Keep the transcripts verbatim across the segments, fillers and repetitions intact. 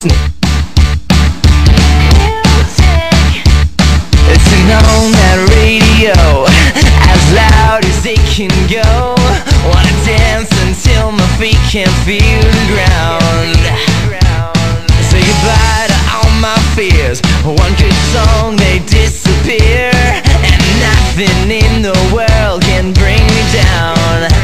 Turn on that radio as loud as they can go. Wanna dance until my feet can't feel the ground. Say goodbye to all my fears. One good song, they disappear, and nothing in the world can bring me down.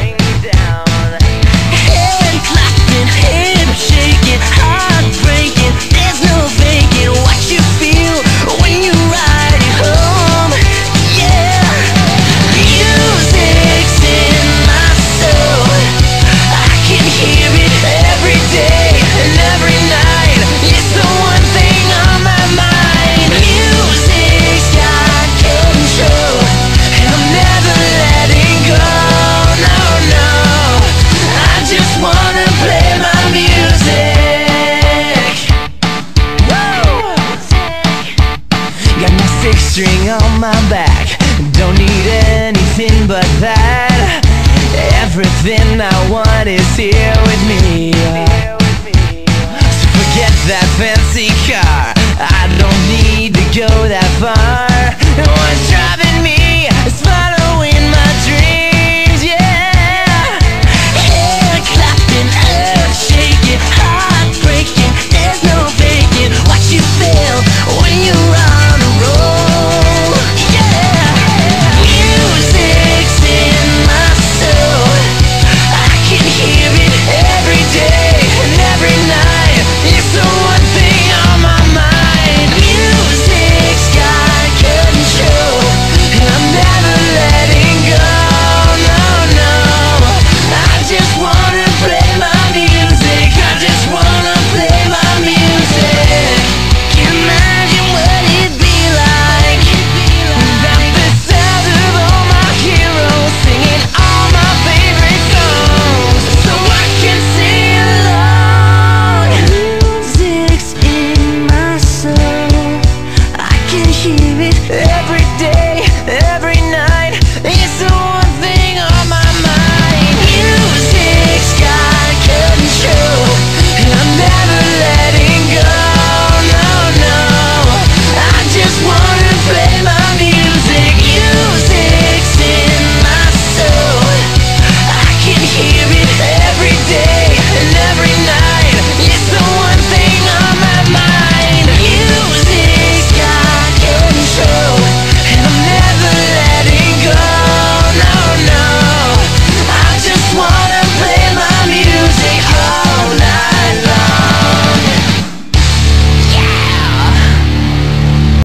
Head clapping, head shaking, heart breaking. There's no faking what you feel when you ride it home. Yeah, music's in my soul. I can hear it every day and every night. It's the one thing on my mind. Music's got control, and I'm never letting go. No, no, I just wanna play my music. Woo! Got my six string on my back, don't need anything but that. Everything I want is here with me. So forget that fancy